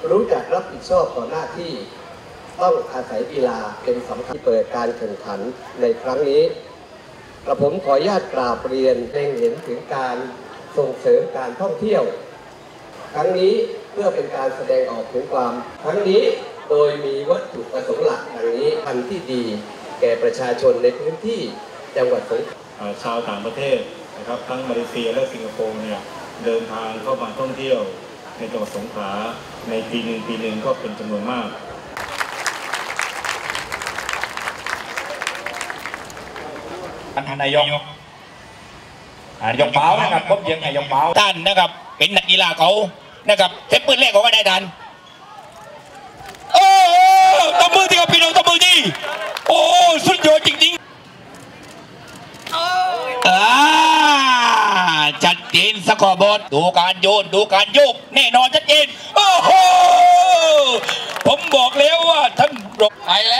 รู้จักรับผิดชอบต่อหน้าที่ต้องอาศัยกีฬาเป็นสำคัญเปิดการแข่งขันในครั้งนี้กระผมขออนุญาตกราบเรียนเล็งเห็นถึงการส่งเสริมการท่องเที่ยวครั้งนี้เพื่อเป็นการแสดงออกถึงความครั้งนี้โดยมีวัตถุประสงค์หลักดังนี้ทำที่ดีแก่ประชาชนในพื้นที่จังหวัดสงขลาชาวต่างประเทศนะครับทั้งมาเลเซียและสิงคโปร์เนี่ยเดินทางเข้ามาท่องเที่ยวในจังหวัดสงขลาในปีหนึ่งก็เป็นจำนวนมากท่านนายกเป้านะครับผมยังนายกเป้าท่านนะครับเป็นนักกีฬาเขานะครับเทปปืนแรกเขาก็ได้ทันโอ้ตบมือที่กับพี่น้องตบมือดีโอ้สุดยอดจริงๆชัดเจนสกอร์บอร์ดดูการโยนดูการโยกแน่นอนชัดเจนโอ้โหผมบอกแล้วว่าท่านรบไปแล้ว